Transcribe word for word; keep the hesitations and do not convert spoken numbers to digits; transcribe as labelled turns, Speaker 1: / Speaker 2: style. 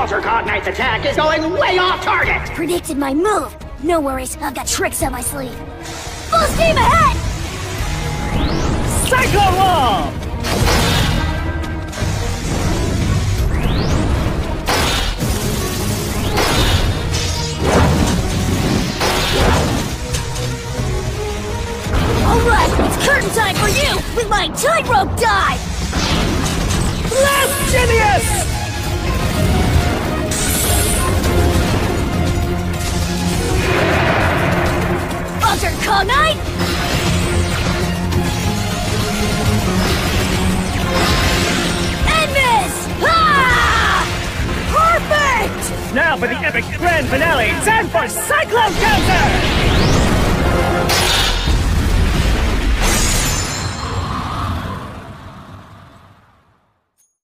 Speaker 1: Ultra Cognite's attack is going way off target!
Speaker 2: Predicted my move! No worries, I've got tricks up my sleeve. Full steam ahead!
Speaker 3: Cyclone Wall!
Speaker 2: Alright, it's curtain time for you with my tightrope dive!
Speaker 3: Blast Genius!
Speaker 2: Ultra Cognite! Invis! Ah! Perfect!
Speaker 3: Now for the epic grand finale, time for Cyclone Counter!